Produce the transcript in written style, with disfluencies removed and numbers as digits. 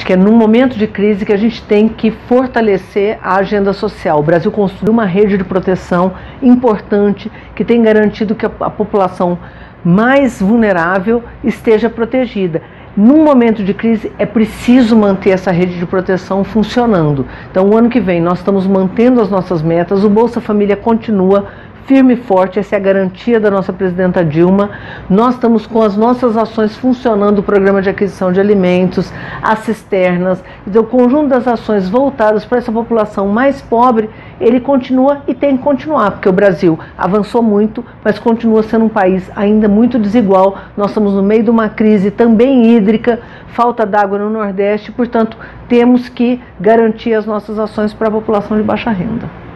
que é num momento de crise que a gente tem que fortalecer a agenda social. O Brasil construiu uma rede de proteção importante que tem garantido que a população mais vulnerável esteja protegida. Num momento de crise é preciso manter essa rede de proteção funcionando. Então o ano que vem nós estamos mantendo as nossas metas, o Bolsa Família continua firme e forte, essa é a garantia da nossa presidenta Dilma. Nós estamos com as nossas ações funcionando, o programa de aquisição de alimentos, as cisternas, o conjunto das ações voltadas para essa população mais pobre, ele continua e tem que continuar, porque o Brasil avançou muito, mas continua sendo um país ainda muito desigual. Nós estamos no meio de uma crise também hídrica, falta d'água no Nordeste, portanto, temos que garantir as nossas ações para a população de baixa renda.